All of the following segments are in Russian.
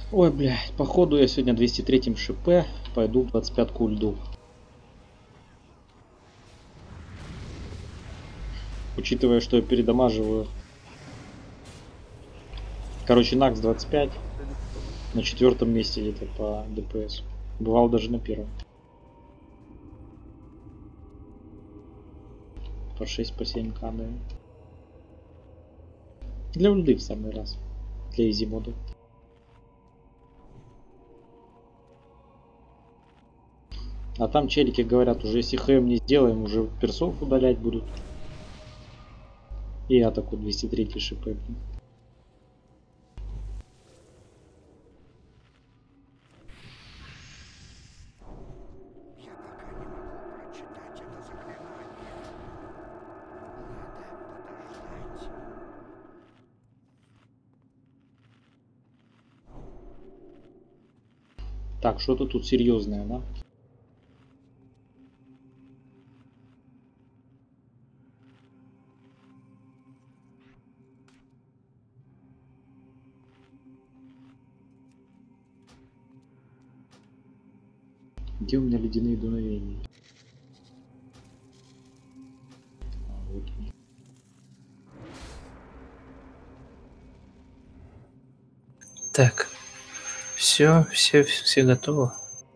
Ой, блядь, походу я сегодня 203-м ШП, пойду в 25-ку льду. Учитывая, что я передамаживаю. Короче, Накс 25 на 4-м месте где-то по ДПС. Бывал даже на 1-м. По 6, по 7 да. Для ульды в самый раз. Для изи мода. А там челики говорят, уже если ХМ не сделаем, уже персов удалять будут. И я такой 203 ШП. Так, что-то тут серьезное, да? Где у меня ледяные дуновения? Вот. Так, все готово.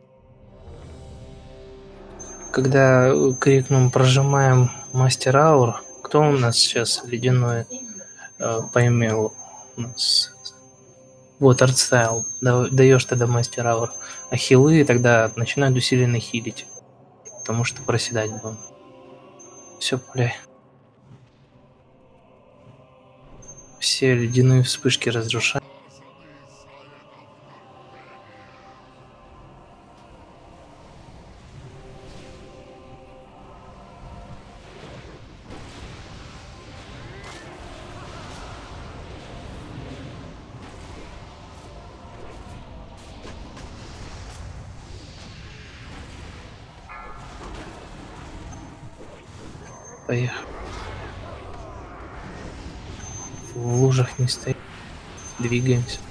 Когда крикнем «Прожимаем мастер аур», кто у нас сейчас ледяной поймел? У нас вот артстайл. Даешь тогда мастер аур. А хилы тогда начинают усиленно хилить. Потому что проседать будем. Все, пуляй. Все ледяные вспышки разрушаем. Поехали. В лужах не стоим. Двигаемся.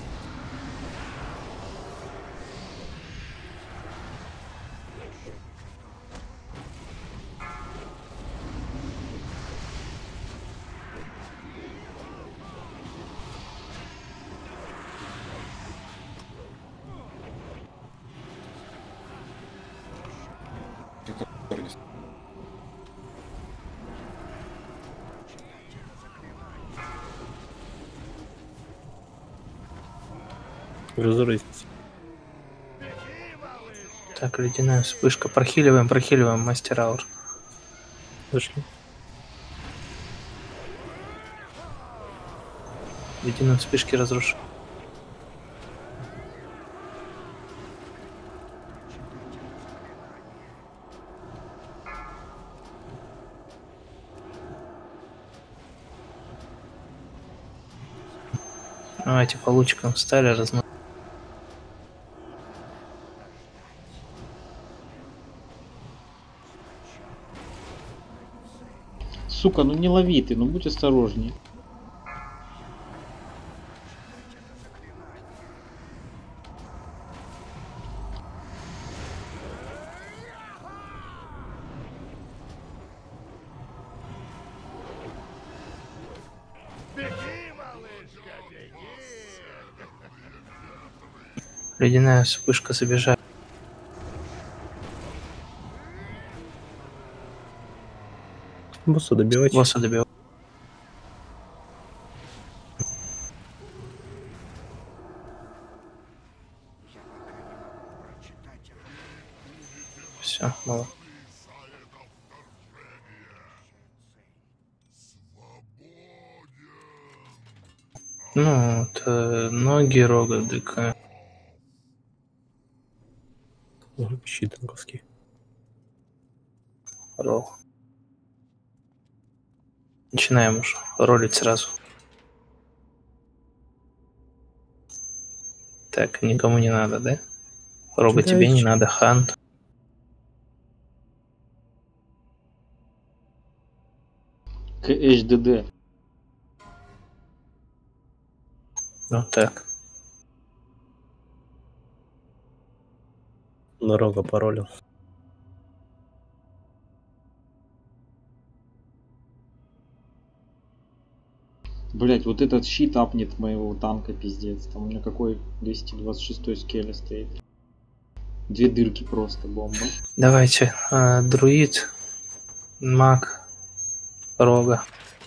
Разорвись. Так, ледяная вспышка. Прохиливаем мастер аур. Зашли. Ледяные вспышки разрушаем. Давайте по лучикам встали, размазали. Сука, ну не лови ты, ну будь осторожнее. Ледяная вспышка забежать. Босса добивать. Босса добил. Все, мало. Ну, это ноги рога ДК. Щит танковский. Ролл. Начинаем уже ролить сразу. Так, никому не надо, да? Рога тебе не надо, Хант. КХДД. Вот так. на рога паролил. Блять, вот этот щит апнет моего танка, пиздец. Там у меня какой 226 скеле стоит. Две дырки просто, бомба. Давайте, друид, маг, рога.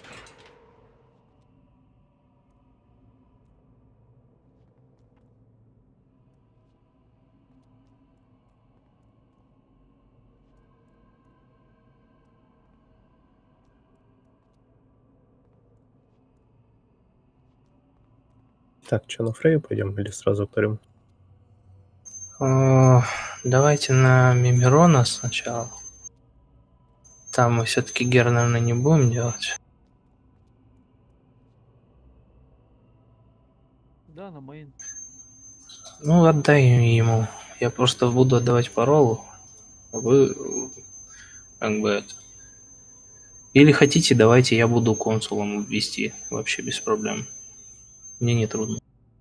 Так, что, на Фрею пойдем или сразу к Торему? Давайте на Мимирона сначала. Там мы все-таки Гер, наверное, не будем делать. Да, на мейн. Ну, отдай ему. Я просто буду отдавать паролу. А вы как бы это. Или хотите, давайте я буду консулом вести. Вообще без проблем. Мне не трудно.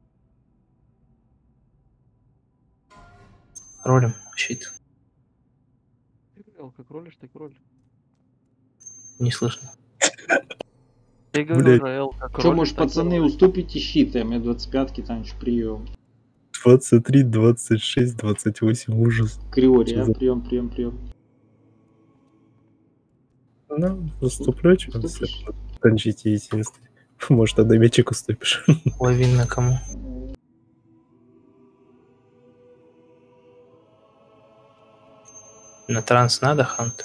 Ролим щит. Эл, как ролишь, так роль. Не слышно. Я говорю Блядь. же, Эл, как Че, ролишь, может, так и пацаны, ролишь. уступите щит, а мне 25-ки там еще прием. 23, 26, 28, ужас. Криори, Чё а? за- Прием. Ну, уступлю, что Уступишь? кончите единственное. Может, одной мячик уступишь. Лавин кому? На транс надо, Хант?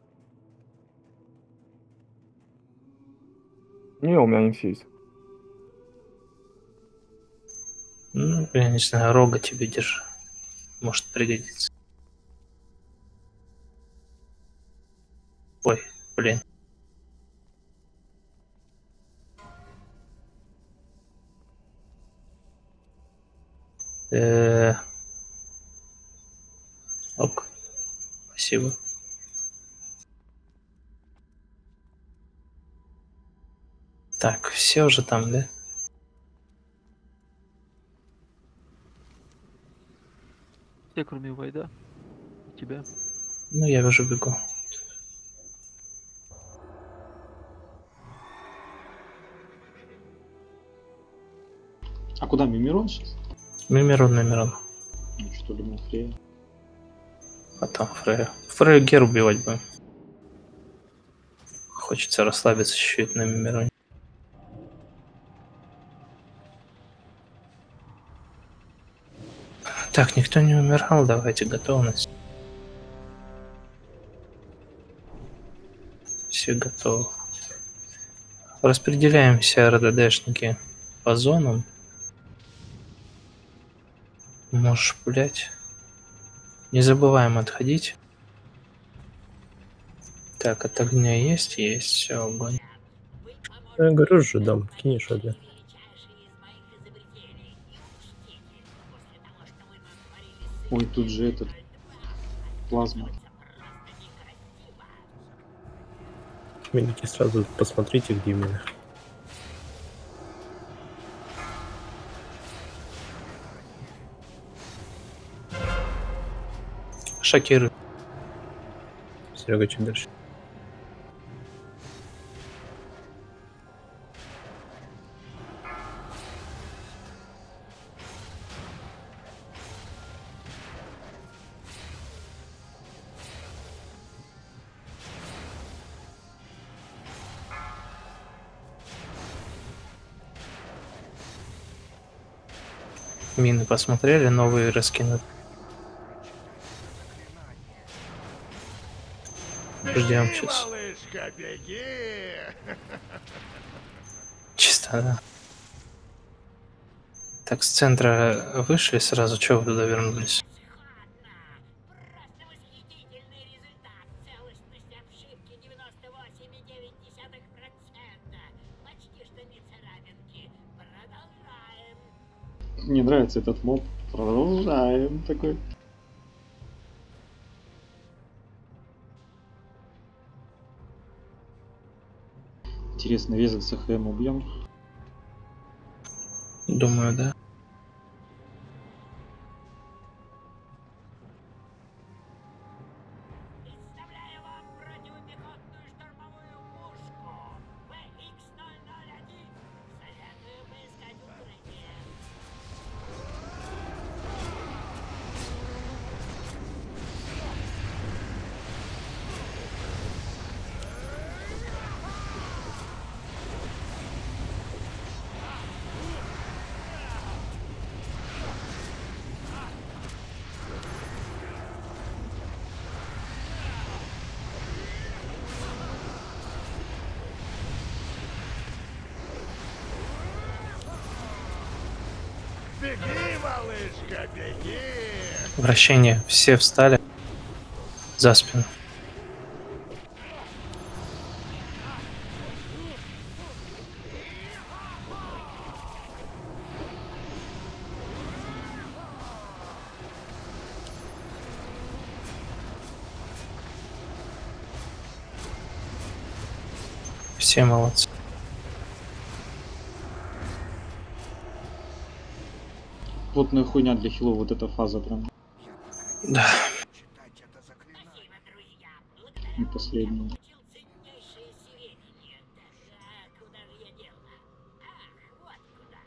Не, у меня инфи есть. Ну, я не знаю, рога тебе держи. Может пригодится. Ой, блин. Ок. Спасибо. Так, все уже там, да? Все, кроме Вайда. И тебя. Ну, я уже бегу. А куда, Мимирон сейчас? Мимирон. Ну, что думал, Фрея? Потом Фрея. Фрею Гер убивать будем. Хочется расслабиться чуть-чуть на Мимироне. Так, никто не умирал, давайте готовность. Все готовы. Распределяемся, РДДшники, по зонам. Можешь пулять. Не забываем отходить. Так, от огня есть, все, огонь. Я говорю же, дам, кинешь один. Ой, тут же этот плазма. Мелики, сразу посмотрите, где именно. Шокируй. Серега, чуть дальше. Мины посмотрели, новые раскинут. Ждем сейчас. Малышка, беги! Чисто, да. Так, с центра вышли сразу, чего вы туда вернулись? Просто восхитительный результат. Целостность обшивки 98,9%. Почти что не царапинки. Продолжаем. Мне нравится этот моб. Продолжаем такой. Интересно, вес с ХМ убьем? Думаю, да. Беги, малышка, беги! Вращение. Все встали за спину. Все молодцы. Плотная хуйня для хилов, вот эта фаза прям. Да. Спасибо, друзья. И последняя. Получил ценнейшее сведения. Так, куда же я дело? Ах, вот куда.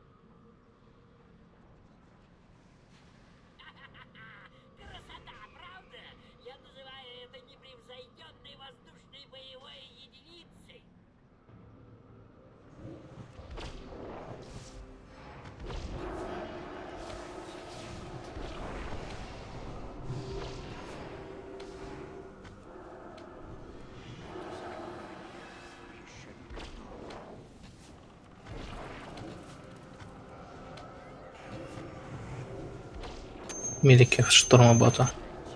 Красота, правда? Я называю это непревзойденной воздушной боевой единицей. Милики штурмобота.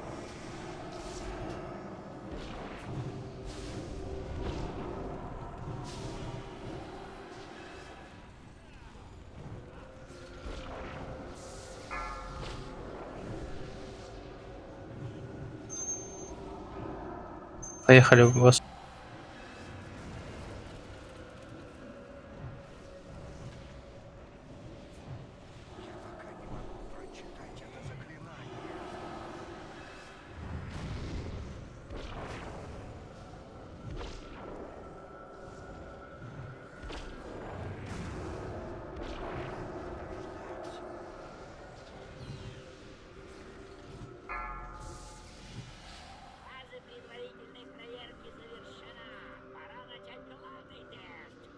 Поехали в вас. Фаза предварительной проверки завершена. Пора начать главный тест.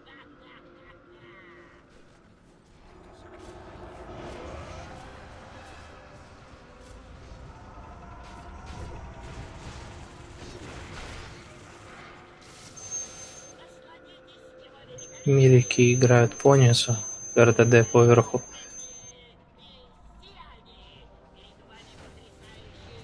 Насладитесь его великолепием. Милики играют по низу. РТД поверху. Сияние. Перед вами потрясающий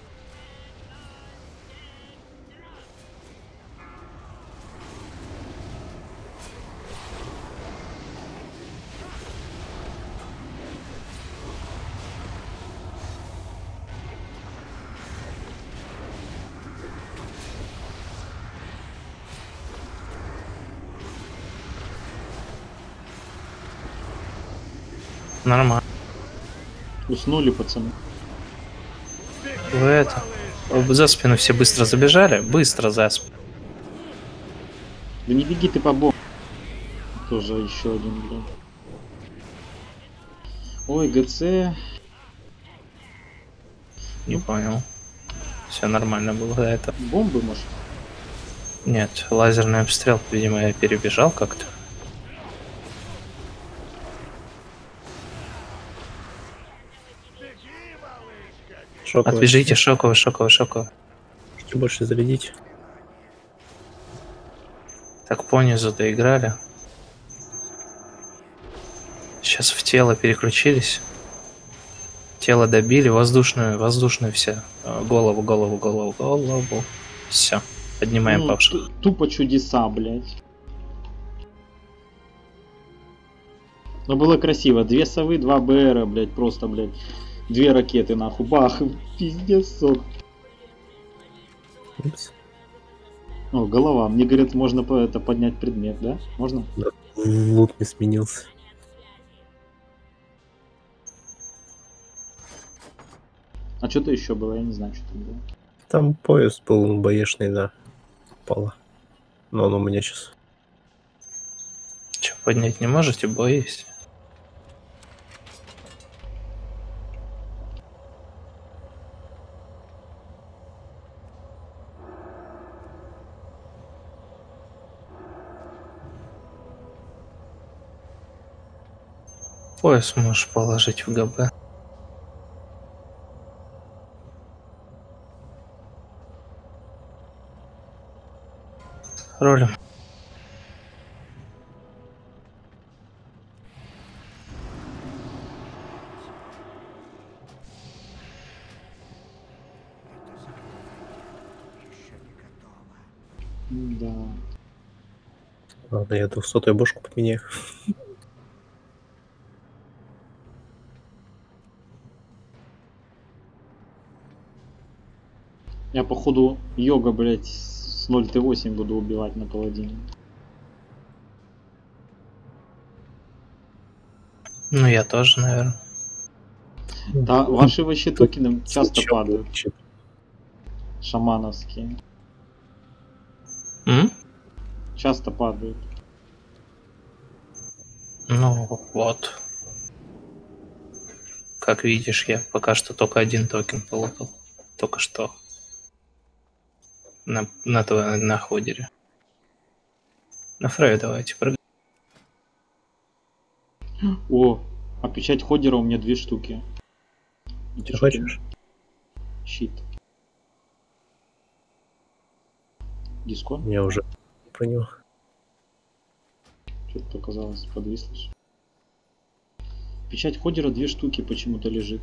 Нормально. Уснули, пацаны. Вы это. За спину все быстро забежали. Быстро за спину. Да не беги ты по бомбу. Тоже еще один, блин. Ой, ГЦ. Не понял. Все нормально было до этого. Бомбы, может? Нет, лазерный обстрел, видимо, я перебежал как-то. Шоковый. Отбежите, шоковый, шоковый, шоковый. Можете больше зарядить. Так по низу доиграли. Сейчас в тело переключились. Тело добили, воздушную все. Голову, голову, голову, голову. Все. Поднимаем Ну, павших. тупо чудеса, блядь. Но было красиво. 2 совы, 2 БРа, блядь, просто, блядь. 2 ракеты, нахуй. Бах, пиздец, сок. Упс. О, голова. Мне говорят, можно это поднять предмет, да? Можно? Лут не сменился. А что-то еще было, я не знаю, что там было. Там поезд был боешный, да. Пола. Но он у меня сейчас. Че, поднять не можете? Бой есть. Пояс можешь положить в ГБ. Ролим. Да. Ладно, я 200-ю бошку поменяю. Я походу йога, блять, с 0Т8 буду убивать на паладине. Ну, я тоже, наверное. Да, ваши вообще токены часто Зачем падают. лучше? Шамановские. М? Часто падают. Ну, вот. Как видишь, я пока что только один токен полопал. Только что. На ходере. На Фрею давайте прыгай. О, а печать ходера у меня 2 штуки. Эти Ты штуки- хочешь? Щит. Дискон? Я уже про него. Что-то показалось, подвисло. Печать ходера 2 штуки почему-то лежит.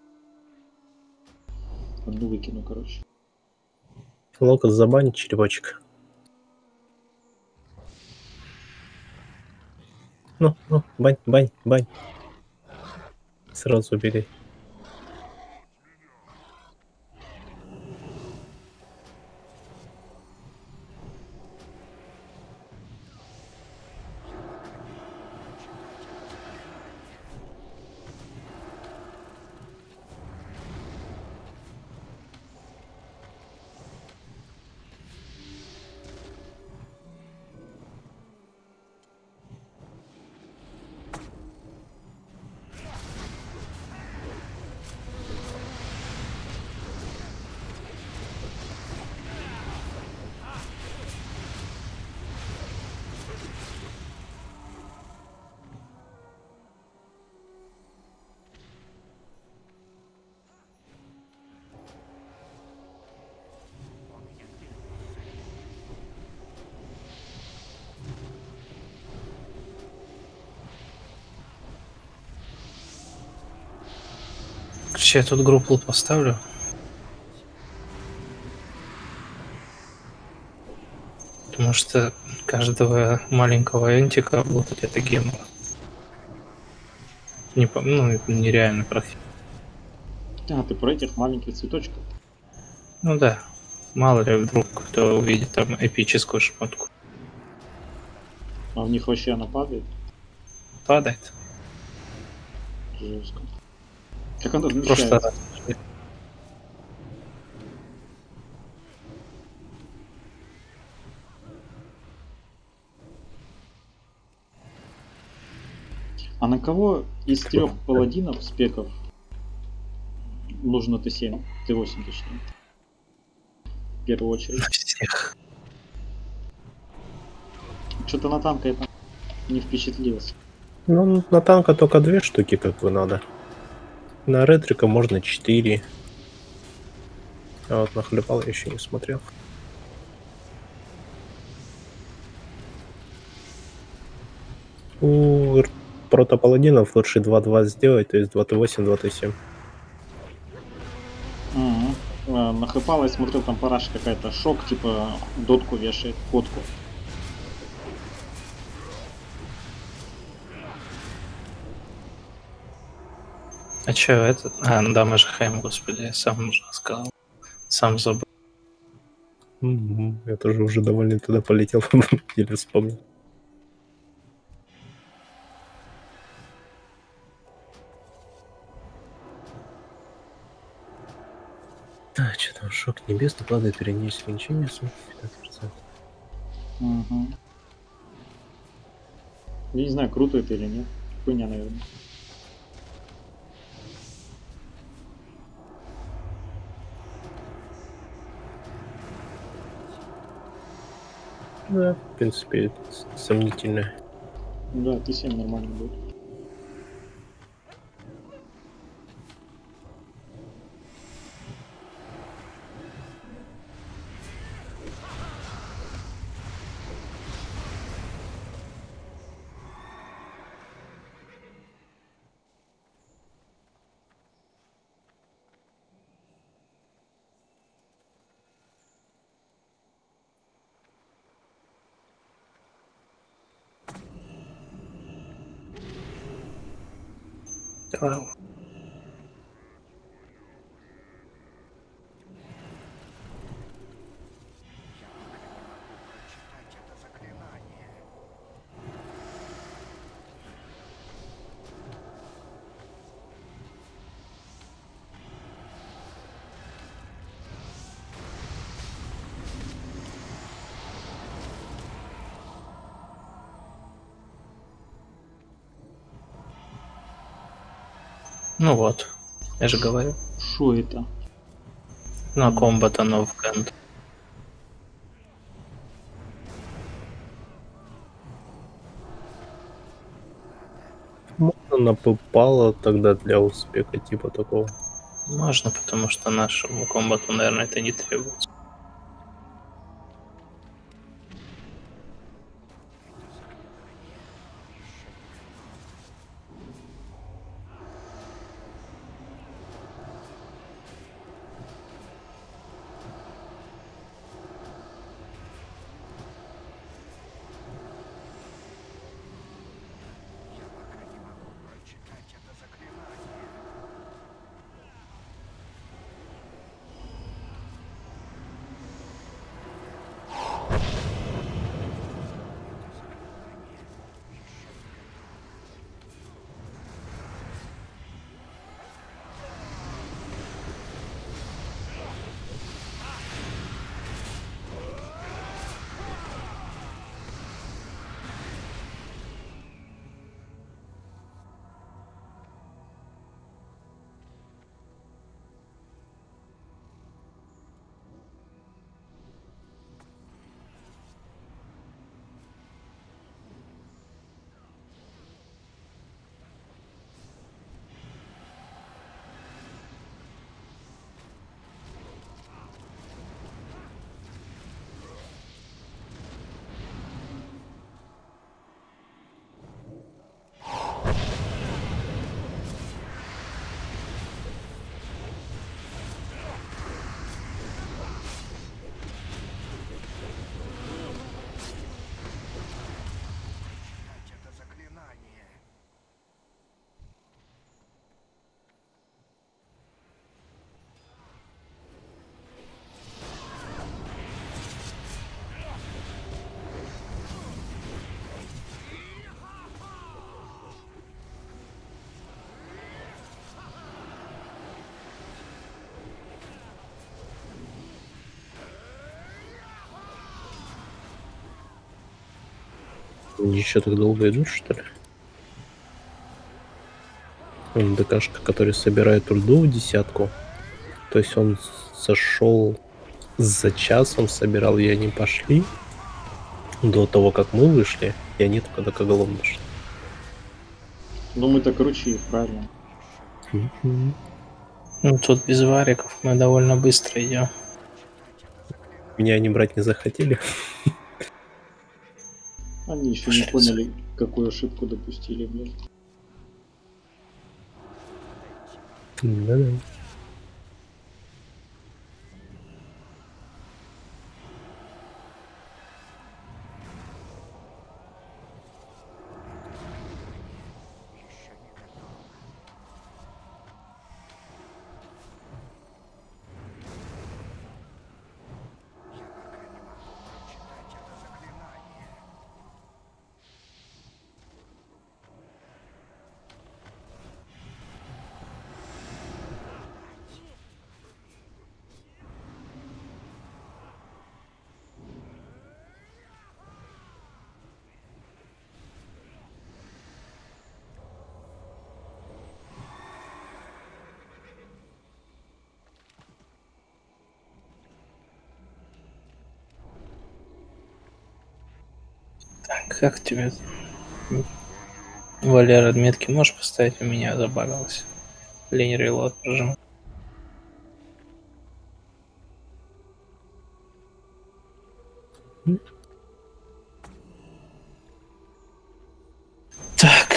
Одну выкину, короче. Локот забанить, черепочек. Ну, бань, бань, бань. Сразу убегай. Короче, я тут группу поставлю. Потому что каждого маленького энтика облутать это гемор. Ну, это нереально практически. А, ты про этих маленьких цветочков? Ну да. Мало ли вдруг кто увидит там эпическую шмотку. А в них вообще она падает? Падает. Жестко. Как она Просто вмещается? А на кого из 3 паладинов спеков нужно Т7? Т8 точнее. В первую очередь. на всех. Что-то на танка это не впечатлился. Ну, на танка только 2 штуки как бы надо. На ретрика можно 4. А вот на хлебал я еще не смотрел. У протопаладинов лучше 2-2 сделать, то есть 2Т8, 2Т7. На Хэпала я смотрел, там параша какая-то шок, типа дотку вешает, фотку. А чё этот? А, ну да, мы же Хэм, господи, я сам уже сказал. Сам забыл. Я тоже уже довольно туда полетел, еле вспомнил. А, что там, шок небес, падает, перенес свинчение, 15%. Угу. Я не знаю, круто это или нет. Хуйня, наверное. Да, в принципе, сомнительно. Да, Т7 нормально будет. Давай. Ну вот, я же говорю. Шо это? На комбат оно в Гэнт. Можно на попало тогда для успеха типа такого. Можно, потому что нашему комбату, наверное, это не требуется. Они еще так долго идут, что ли? Он ДКшка, который собирает ульду в десятку. То есть он сошел за часом, собирал, и они пошли до того, как мы вышли, и они только до Коголом дошли. Ну мы-то круче их, правильно? Ну тут без вариков мы довольно быстро идем. Меня они брать не захотели. Они еще не поняли, какую ошибку допустили, блядь. Да-да. Так, как тебе? Валера, отметки можешь поставить? У меня забагалось. Лень релот прожимать. Так.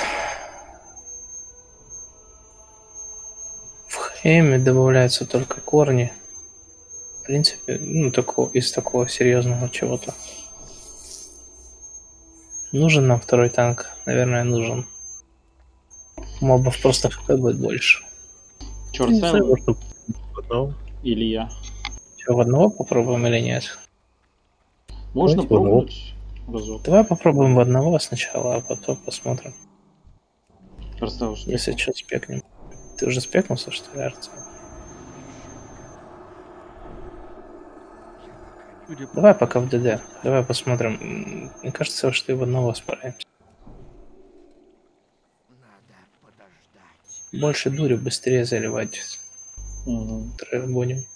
В Хейме добавляются только корни. В принципе, ну, такого, из такого серьезного чего-то. Нужен нам второй танк? Наверное, нужен. мобов просто хп будет больше. Черт, Не знаю, может, потом. или я? Что, в одного попробуем или нет? Можно Давайте в одного. пробовать разок. Давай попробуем в одного сначала, а потом посмотрим. Просто уж Если что, спекнем. Ты уже спекнулся, что ли, Арцел? Судя по Давай пока в ДД. Давай посмотрим. Мне кажется, что и в одного справимся. Надо подождать. Больше дури, быстрее заливать. Мгм. Будем.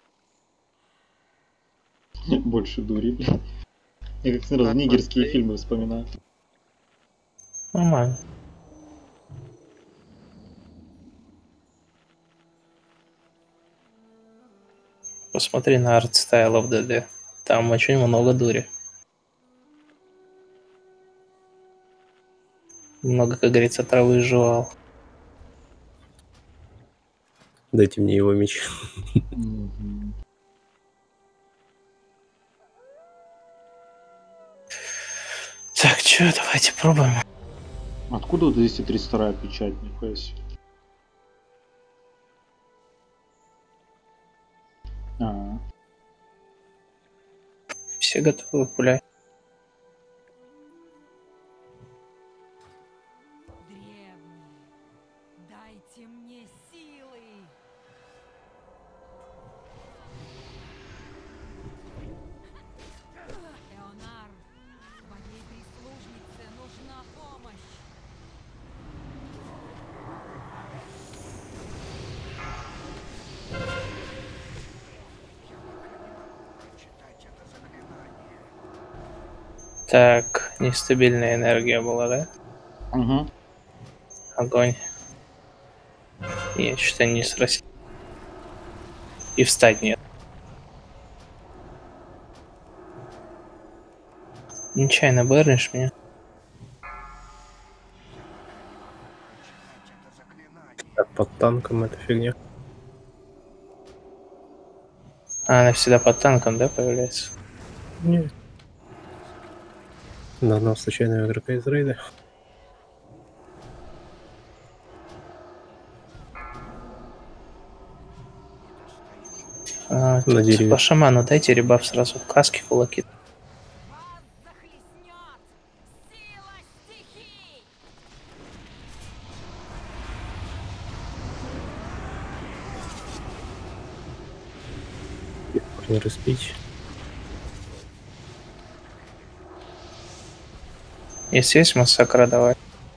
Больше дури, блядь. Я как сразу нигерские фильмы вспоминаю. Нормально. Посмотри на артстайл в ДД. Там очень много дури. Много, как говорится, травы жевал. Дайте мне его меч. Мгм. Так, что, давайте пробуем. Откуда вот 232 печать, нихуя себе? А, Все готовы пулять. Древние, дайте мне силы. Эонар, твоей прислужнице нужна помощь. Прочитать это заклинание. Так, нестабильная энергия была, да? угу. Огонь. Я что-то не срастил. И встать нет. Нечаянно бэрнешь меня. Прочитать это заклинание. Так, под танком эта фигня. А, она всегда под танком, да, появляется? Не. На одного случайного игрока из рейда. А, На тут дереве. по шаману дайте ребаф сразу. Каски, кулаки. Вас захлестнет сила стихий. Не распить. Если есть массакра, давай.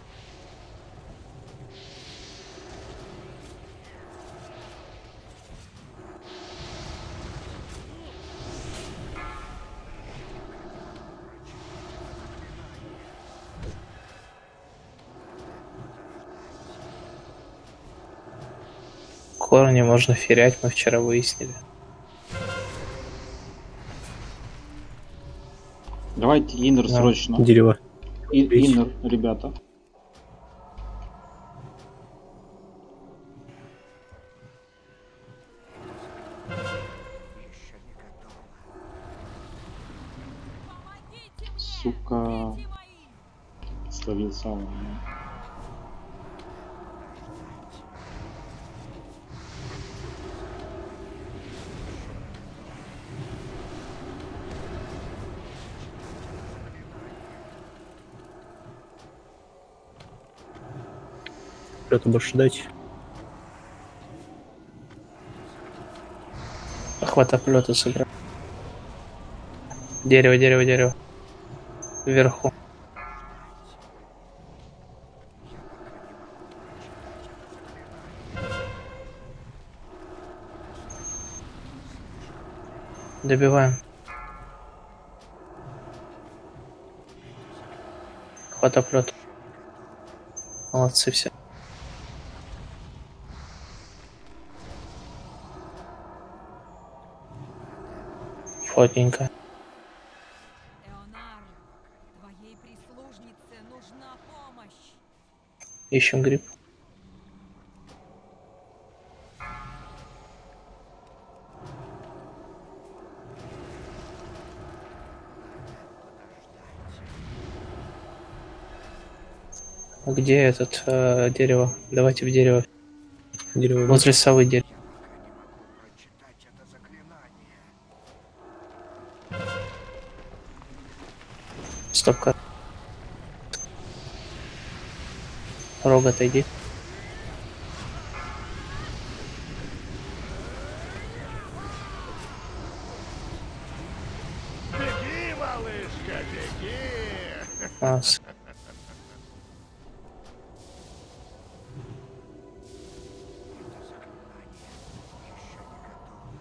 Корни можно ферять, мы вчера выяснили. Давайте иннер Да. срочно. Дерево. Иннер, ребята. Еще не готово. Помогите мне, Сука. дети мои. Словил сам. Что-то больше дать. Охват оплета сыграл. Дерево, дерево, дерево. Вверху. Добиваем. Хватоплет. Молодцы все. Фотненько. Эонар, твоей прислужнице нужна помощь. Ищем гриб. Где этот дерево? Давайте в дерево. Дерево. Возле совы дерево. Прочитать это заклинание. Стоп-ка. Рог, отойди. Беги, малышка, беги! А, Это заклинание еще не готово.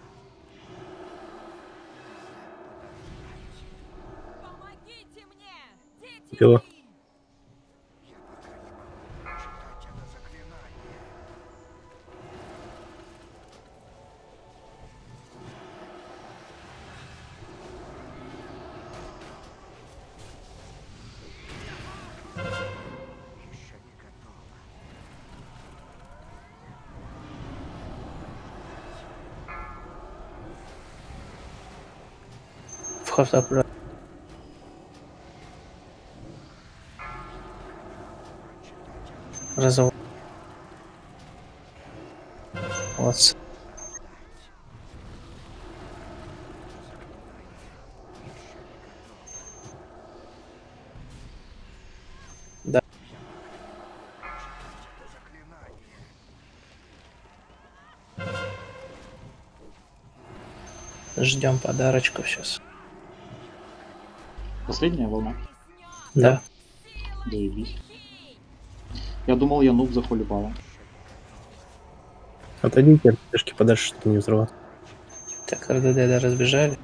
Помогите мне, дети Чего? мои! Я пока не могу прочитать это заклинание. Еще не готово. вход обратно. Разов. Вот. Да. Это заклинание. Ждем подарочков сейчас. Последняя волна. Да. Заебись. Я думал, я нуб захулипала. Отойдите от пешки подальше, чтобы не взрывать. Так, РДД да, разбежали.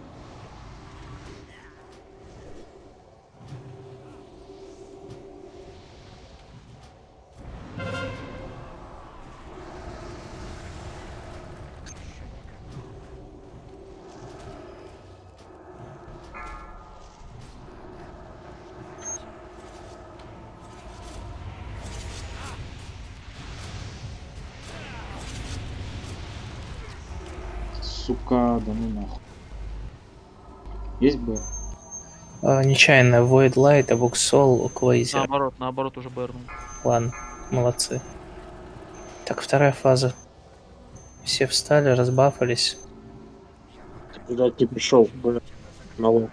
Сука, да ну нахуй. Есть бы? Нечаянно. Void Light, Абуксол, Квейзер. Наоборот уже бернул. Ладно, молодцы. Так, вторая фаза. Все встали, разбафались. Блядь, не пришел, блядь. Мало.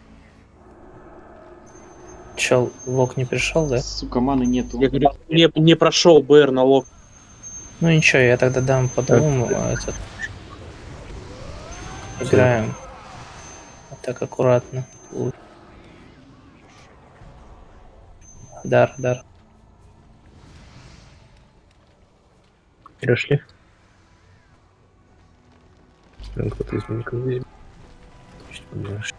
Чел, лог не пришел, да? Сука, маны нету. Я говорю, не прошел БР на лог. Ну ничего, я тогда дам по двум этот. Играем. Вот так аккуратно. Дар. Перешли. Прям кто-то из меня здесь. Чуть подальше.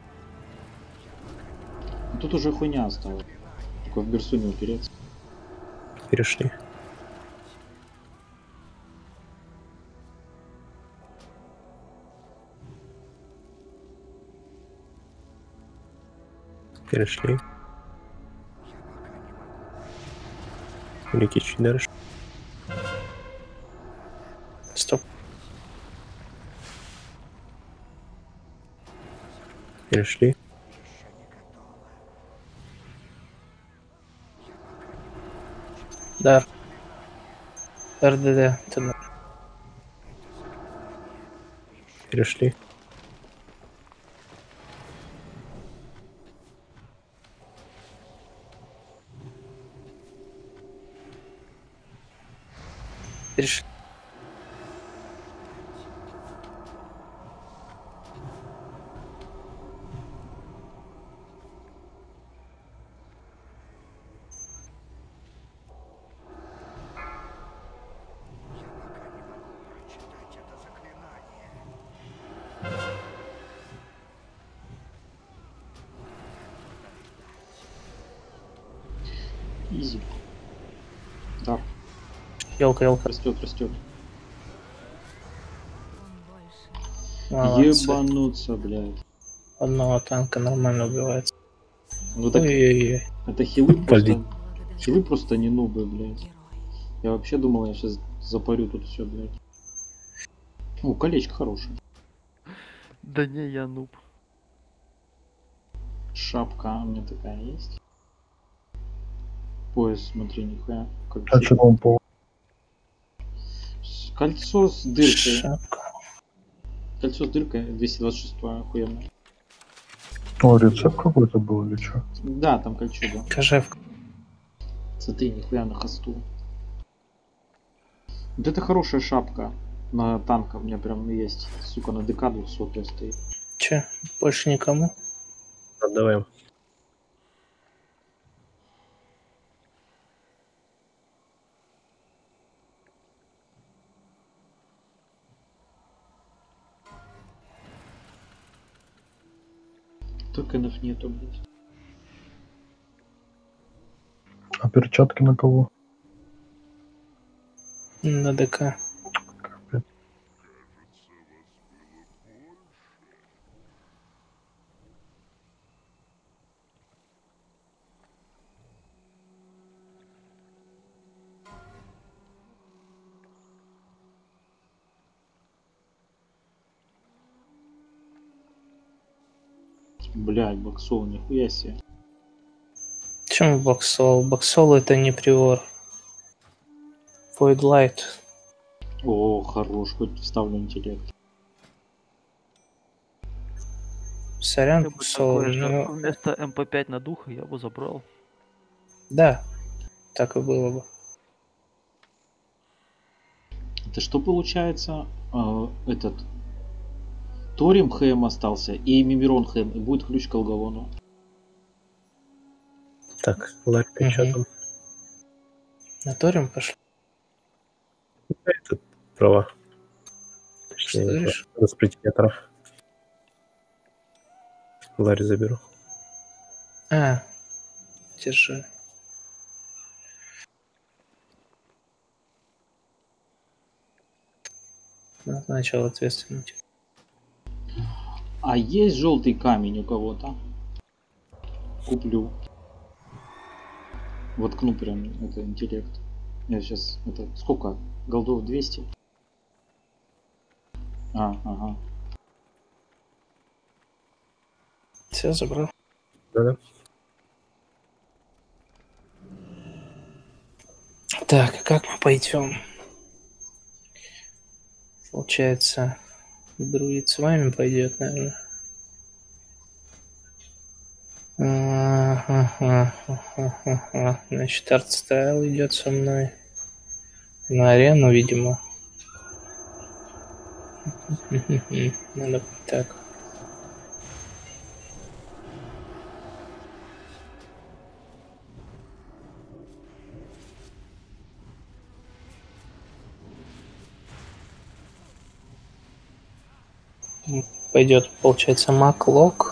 Ну, тут уже хуйня осталась. Только в берсу не упереться. Перешли. Перешли. Великий чуть дальше. Стоп. Перешли. Дар. РДД. Ты Перешли. перешли. Прочитать это заклинание. Изи. Да, Елка. растет. Молодцы. Ебануться, блядь. Одного танка нормально убивается. Ну так Ой-ой-ой. это хилы Блин. просто. Хилы просто не нубы, блядь. Я вообще думал, я сейчас запарю тут все, блядь. О, колечко хорошее. Да не, я нуб. Шапка у меня такая есть. Ой, смотри, нихуя. А Кольцо. что там по... Кольцо с дыркой. Шапка. Кольцо с дыркой 226 охуенно. О, рецепт какой-то был или что? Да, там кольцо, да. Кожевка. Смотри, нихуя на хосту. Вот это хорошая шапка на танка. У меня прям есть. Сука, на ДК 200 стоит. Че, больше никому? Отдаваем. Токенов нету, блядь. А перчатки на кого? На ДК. Блядь, боксол, нихуя себе. Почему Боксол? Боксол это не приор. Void Light. О, хорош, хоть вставлю интеллект. Сорян, Ты бы Боксол. такое же Ну, вместо МП5 на духа я бы забрал. да, так и было бы. Это что получается? Этот Торим ХМ остался и Мимирон ХМ, и будет ключ к Алгалону. Так, Ларь, ты что Мгм. там? На Торим пошли. Тут права. Что Точнее, говоришь? распределятора. Ларь заберу. А, держи. Назначил ответственным. А есть желтый камень у кого-то? Куплю. Воткну прям это интеллект. Я сейчас это сколько? Голдов 200? Ага. Все забрал. Да-да. Так, а как мы пойдем? Получается, друид с вами пойдет, наверное. Ага. Значит, артстайл идет со мной. На арену, видимо. Надо так. Пойдет, получается, Маклок.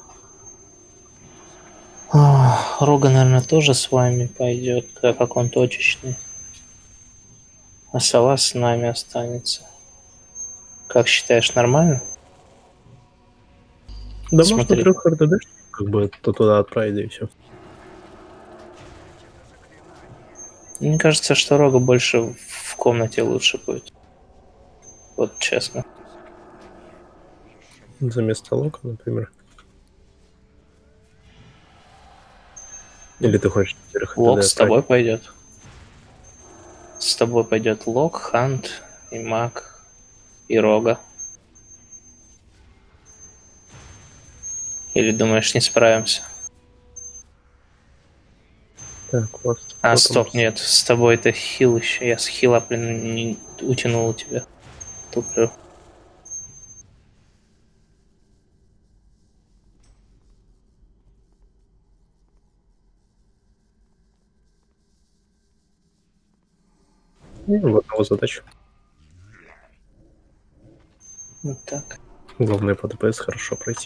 Рога, наверное, тоже с вами пойдет, так как он точечный. А сова с нами останется. Как считаешь, нормально? Да Смотри. можно 3 РДД, как бы то туда отправить, да и все. Мне кажется, что Рога больше в комнате лучше будет. Вот честно. За место лока, например. Или ты хочешь 4 РДД Лок с тобой отправить? пойдет. С тобой пойдет Лок, Хант и Маг и Рога. Или думаешь, не справимся? Так, вот. А, потом стоп, нет, с тобой это хил еще. Я с хила, блин, не утянул у тебя. Туплю. в одного задачу. Вот так. Главное по ДПС хорошо пройти.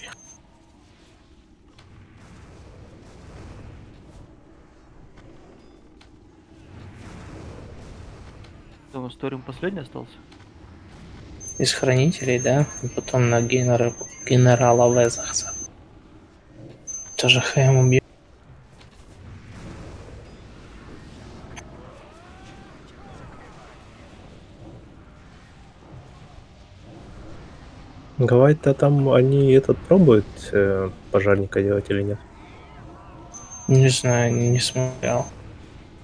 Что, у нас Торим последний остался? Из хранителей, да? И потом на генерала Везахса. Тоже Хэм убьет. Говорит-то там они этот пробуют пожарника делать или нет? Не знаю, не смотрел.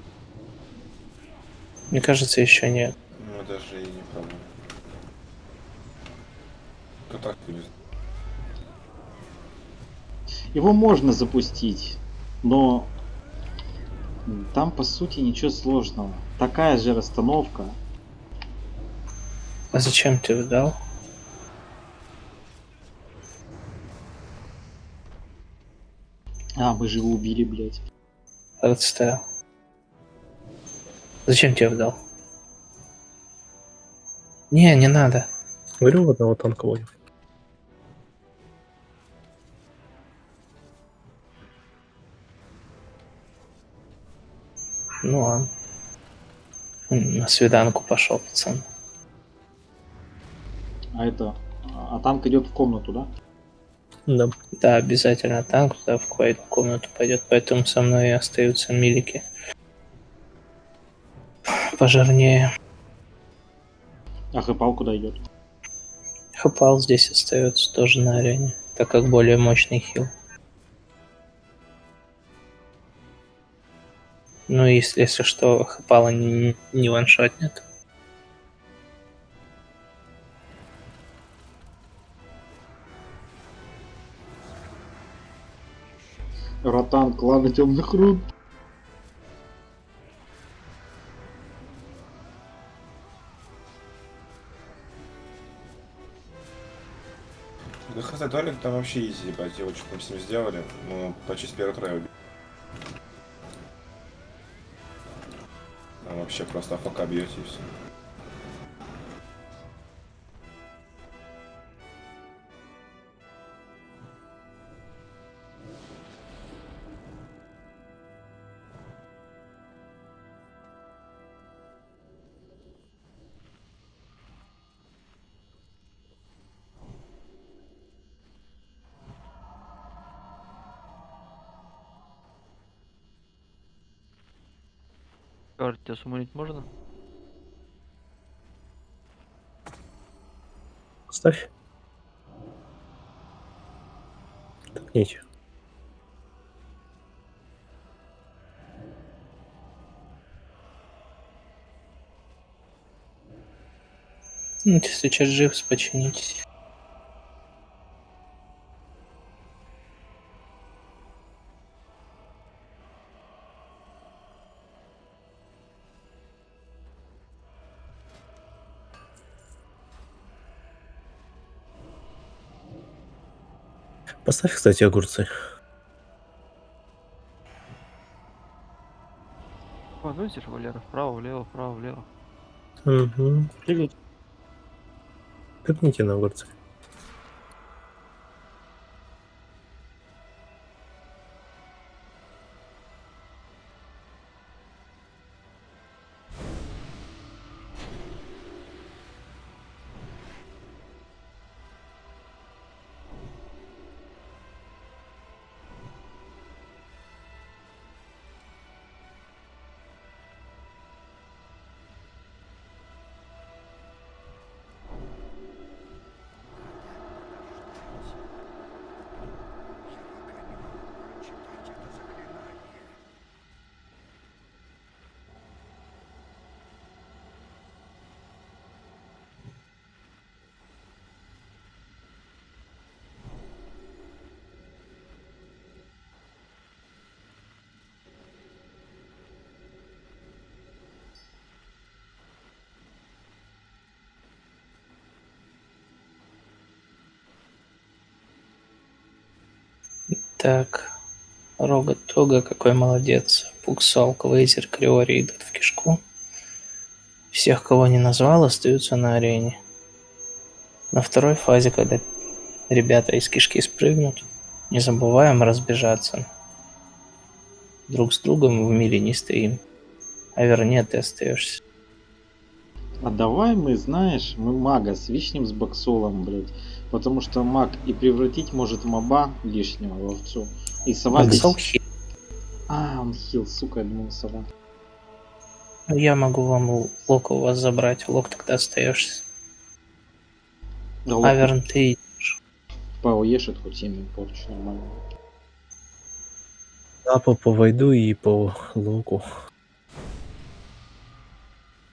Мне кажется, еще нет. Мы даже и не пробуем. Кто так будет? Его можно запустить, но там по сути ничего сложного. Такая же расстановка. А зачем ты его дал? А, мы же его убили, блядь. Отставил. Зачем тебе его дал? Не надо. Говорю, в одного танка водим. Ну ладно. На свиданку пошел, пацан. А это... А танк идет в комнату, да? Да. Да, обязательно танк туда в какую-то комнату пойдет, поэтому со мной и остаются милики. Пожирнее. А Хэпал куда идет? Хапал здесь остается тоже на арене, так как более мощный хил. Ну, если что, Хапала не ваншотнет. Ротан, кланы темных рун. Да хз, Толик там вообще изи, ебать, его что там с ним сделали, ну, почти с первого троя убили. Там вообще просто АФК бьете и все. Карт, тебя суммарить можно? Ставь. Так нечего. Ну, если через Дживс починитесь. Поставь, кстати, огурцы. Видите, Валера, вправо, влево, вправо, влево. Угу. Привет. Тыкните на огурцы. Читать это заклинание. Так. Рога Тога, какой молодец. Пуксол, Квейзер, Криори идут в кишку. Всех, кого не назвал, остаются на арене. На второй фазе, когда ребята из кишки спрыгнут, не забываем разбежаться. Друг с другом в мире не стоим. А вернее, ты остаешься. А давай мы, знаешь, мы мага свищнем с боксолом, блядь. Потому что маг и превратить может моба лишнего в овцу. И сова Боксол здесь... хил. А, он хил, сука, я думал сова. Я могу вам лок у вас забрать. Лок тогда остаешься. Да лок Аверн, ты поуешет хоть имя порчу нормально. Да, по войду и по локу.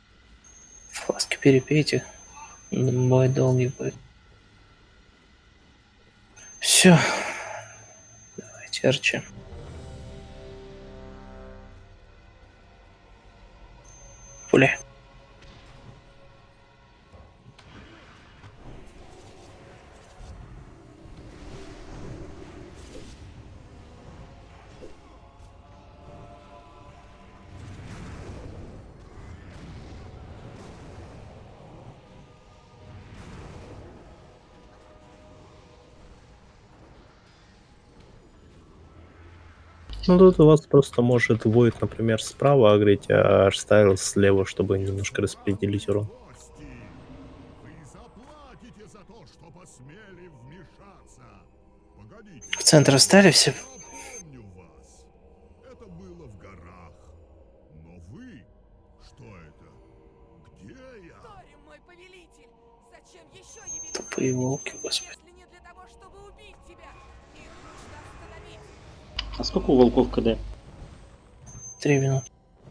Глазки перепейте. Бой долгий будет. Все. Давайте, Арчи. Пуля. Ну тут у вас просто может Void, например, справа агрить, а Арстайл слева, чтобы немножко распределить урон. Вы заплатите за то, что посмели вмешаться. Погодите. В центр стали все. Я помню вас. Это было в горах. Но вы... Что это? Где я? Торим, мой повелитель! Зачем еще явились? Тупые волки, господи. Если не для того, чтобы убить тебя, их нужно остановить. А сколько у волков КД? 3 минуты.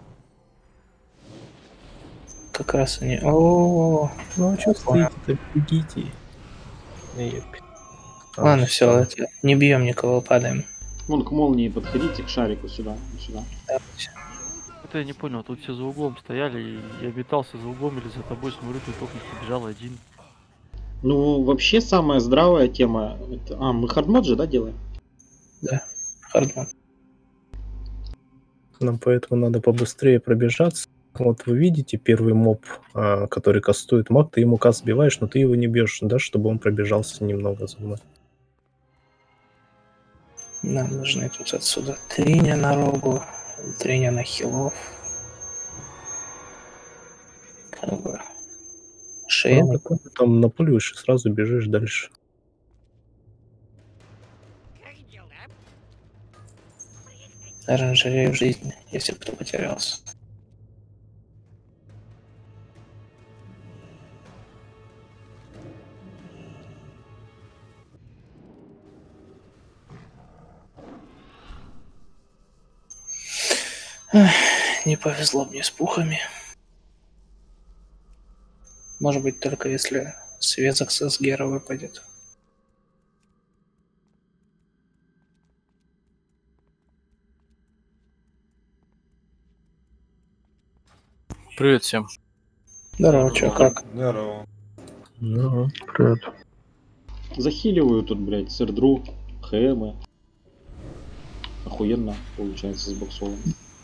Как раз они... О, Ну а что стоите-то? Бегите. Епи. ладно, все, это... не бьем никого, падаем. Вон к молнии подходите, к шарику сюда. Сюда. Давайте. Это я не понял, тут все за углом стояли, и я метался за углом или за тобой, смотрю, ты только побежал один. Ну, вообще, самая здравая тема... Это... А, мы хардмод же, да, делаем? Да, хардмон. Нам поэтому надо побыстрее пробежаться. Вот вы видите первый моб, который кастует маг, ты ему каст сбиваешь, но ты его не бьешь, да, чтобы он пробежался немного за мной. Нам нужны тут отсюда триня на рогу, триня на хилов. Как бы... Шея. Ну, так вот, там напуливаешь и сразу бежишь дальше. Оранжерея в жизни, если кто потерялся. Эх, не повезло мне с пухами. Может быть, только если связок с Гера выпадет. Привет всем. Здорово, чё, как? Здорово. Ну, Привет. Захиливаю тут, блядь, сердру, хэмы. Охуенно получается с боксовым.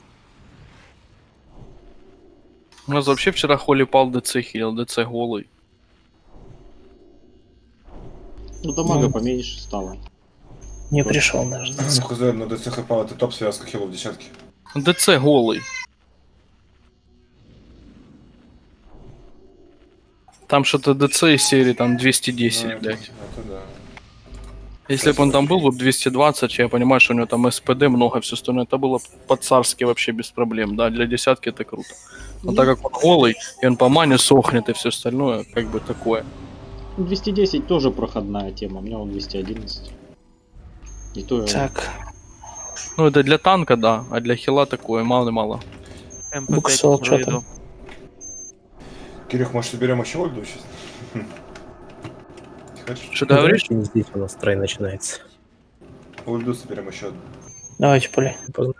У нас вообще вчера Холли пал ДЦ хилил, ДЦ голый. Ну, дамага Ну. поменьше стало. Не пришел даже. Ну, хз, на ДЦ хпал, это топ связка хилов десятки. ДЦ голый. Там что-то ДЦ из серии там 210, Ну, блядь. это да. Если бы он там был, бы 220, я понимаю, что у него там СПД много, все остальное, это было по-царски вообще без проблем, да, для десятки это круто. Но так как он голый, и он по мане сохнет, и все остальное, как бы такое. 210 тоже проходная тема, у меня он 211. И то я... Так, Ну, это для танка, да, а для хила такое, мало-мало. МП5 Буксол, чё проеду. там? Кирюх, может, соберем еще ольду сейчас? Хочешь? Что ты говоришь? не здесь у нас трой начинается. Ольду соберем еще одну. давайте, пули.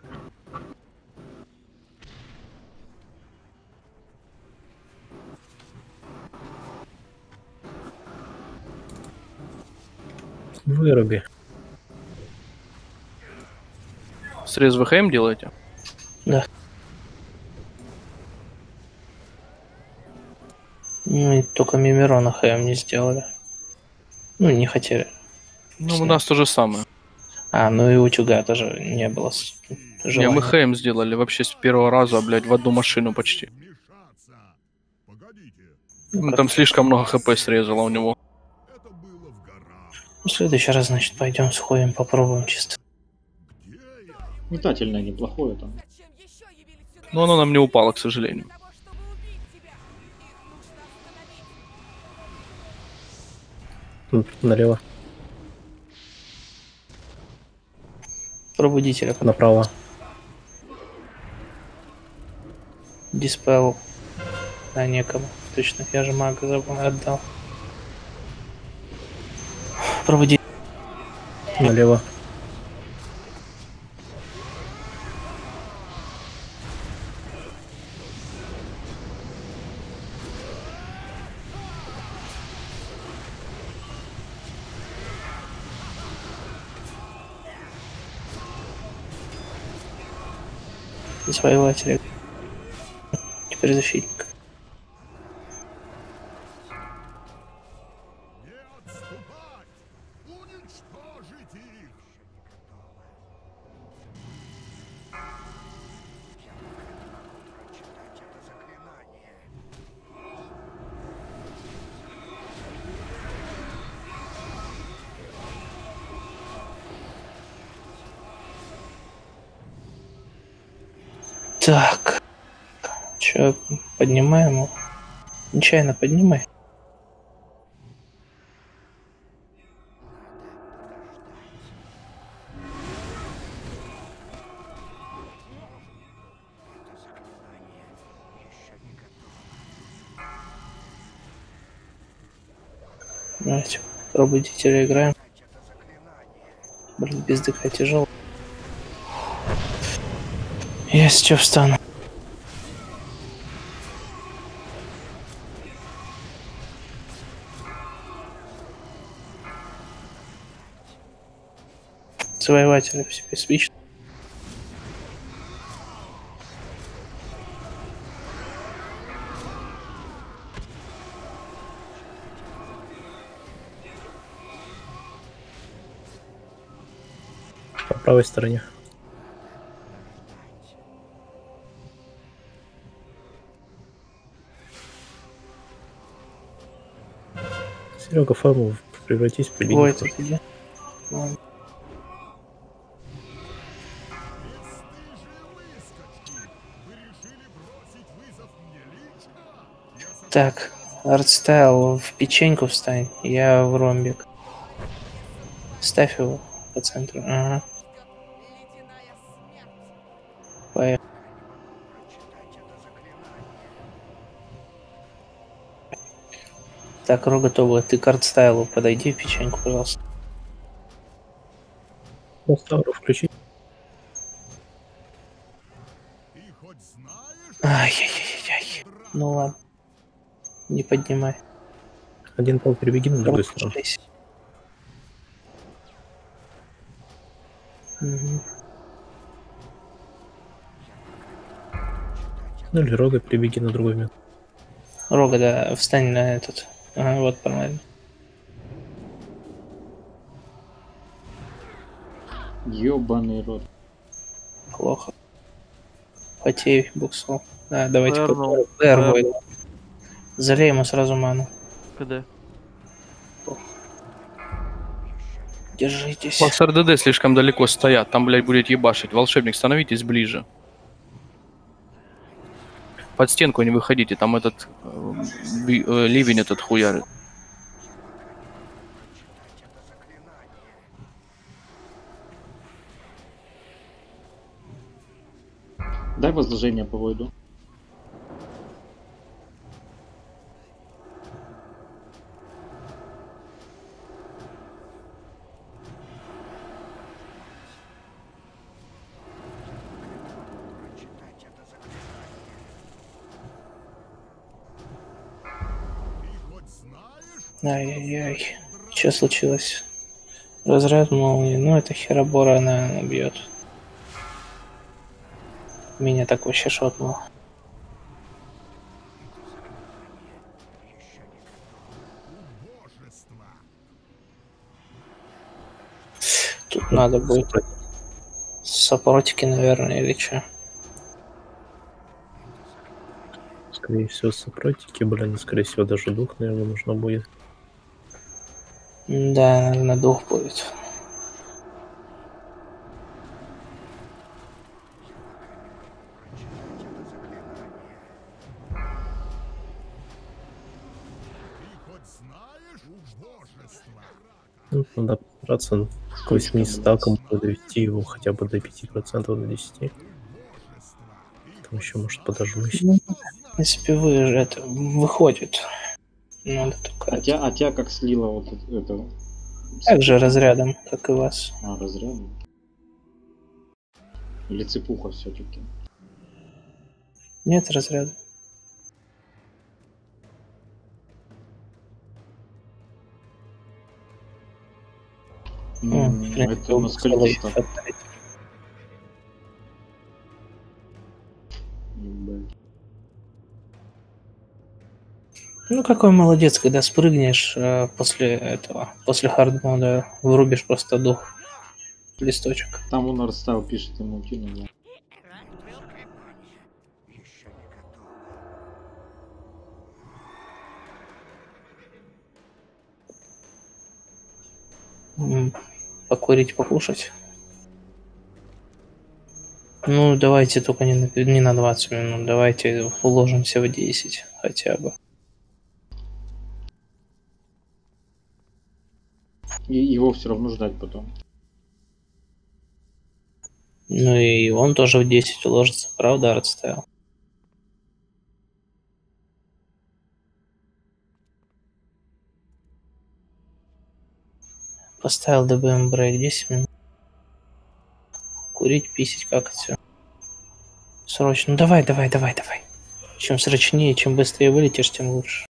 Выруби. Срез ВХМ делаете? Да. Мы только Мимирона ХМ не сделали. Ну, не хотели. Ну, у нас то же самое. А, ну и утюга тоже не было Не, желания. мы ХМ сделали вообще с первого раза, блядь, в одну машину почти. Вмешаться. Погодите. Ну, там слишком много хп срезало у него. Это было в горах. В следующий раз, значит, пойдем сходим, попробуем чисто. Где я? Метательное неплохое там. Зачем еще явились сюда? Но оно нам не упало, к сожалению. Для того, чтобы убить тебя. Их нужно остановить. Налево. Пробудителя. Направо. Диспел. Да, некому. Точно, я же мага отдал. Проводи. Налево. Завоевателя. Теперь защитник. Не отступать! Уничтожить их! Так. Че, поднимаем его? Нечаянно поднимай. Давайте, пробудителя играем. Блин, без ДК тяжело. Я сейчас встану. Завоевателя в себе свич. По правой стороне. Серега, форму превратись в пылинку. Ой, ты где? Ладно. Так, артстайл в печеньку встань, я в ромбик. Ставь его по центру. Ага. Ледяная смерть. Поехали. Так, Ро готова. Ты к артстайлу подойди в печеньку, пожалуйста. Ставру включи. Ай-яй-яй-яй. Ну ладно. Не поднимай. Один пол перебеги на другую сторону. Угу. Ну или Рога перебеги на другой место. Рога, да, встань на этот. Ага, вот правильно. Ёбаный рот. Плохо. Потей буксол. Да, давайте Вернул. попробуем. Залей ему сразу ману. КД. Держитесь. У вас РДД слишком далеко стоят, там, блядь, будет ебашить. Волшебник, становитесь ближе. Под стенку не выходите, там этот ливень этот хуярит. Дай возложение по войду. Ай-яй-яй. Что случилось? Разряд молнии. Ну, это херобора, она убьет. Меня так вообще шотнуло. Тут надо будет сопротики, наверное, или что? Скорее всего, сопротики, блин, скорее всего, даже дух, наверное, нужно будет. Да, наверное, дух будет. Ну, надо постараться к 8 стакам довести его хотя бы до 5%, до 10%. Там еще может подожмусь. В принципе, вы же это выходит. Надо только А тебя как слило вот это? так же разрядом, как и вас. А, разрядом? Или цепуха все-таки? Нет разряда. Это на сколько стат? Ну какой молодец, когда спрыгнешь после этого, после хардмода, вырубишь просто дух листочек. Там он Арстайл пишет ему кинул. Да. Покурить, покушать. Ну, давайте только не на 20 минут, давайте уложимся в 10 хотя бы. И его все равно ждать потом. Ну и он тоже в 10 уложится, правда, Артстайл? Поставил ДБМ брейк 10 минут. Курить, писать, как это все. Срочно. Ну давай. Чем срочнее, чем быстрее вылетишь, тем лучше.